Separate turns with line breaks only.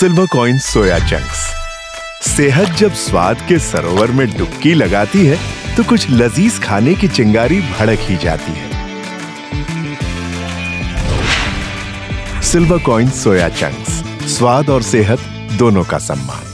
Silver coin soya chunks. सेहत जब स्वाद के सरोवर में डुबकी लगाती है तो कुछ लजीज खाने की चिंगारी भड़क ही जाती है। सिल्वर कॉइन सोया चंक्स, स्वाद और सेहत दोनों का सम्मान।